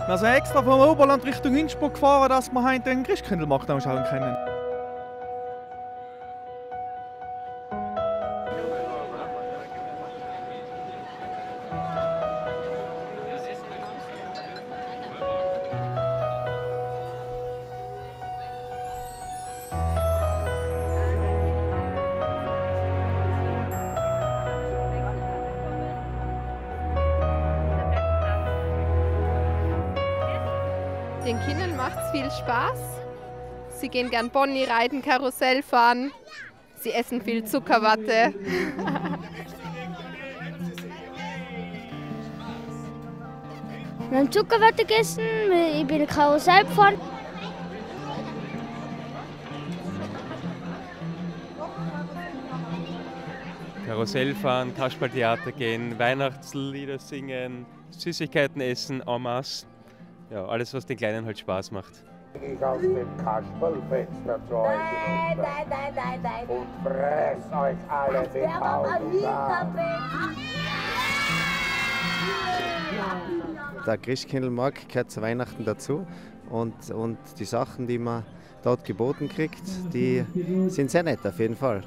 Wir sind extra vom Oberland Richtung Innsbruck gefahren, dass wir heute den Christkindlmarkt anschauen können. Den Kindern macht es viel Spaß. Sie gehen gern Pony reiten, Karussell fahren. Sie essen viel Zuckerwatte. Wir haben Zuckerwatte gegessen, ich bin Karussell gefahren. Karussell fahren, Kasperltheater gehen, Weihnachtslieder singen, Süßigkeiten essen, en masse. Ja, alles, was den Kleinen halt Spaß macht. Ich aus dem Kasperlfenster zu euch hinunter und fress euch alle den Haut ab. Der Christkindlmarkt gehört zu Weihnachten dazu und die Sachen, die man dort geboten kriegt, die sind sehr nett auf jeden Fall.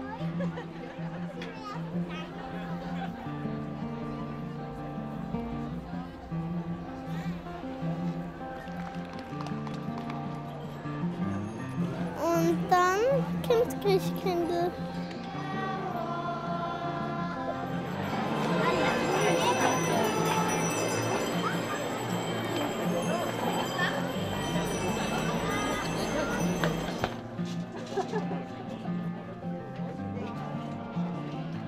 Und dann kommt Christkindl.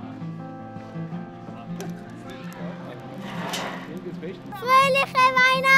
Fröhliche Weihnachten!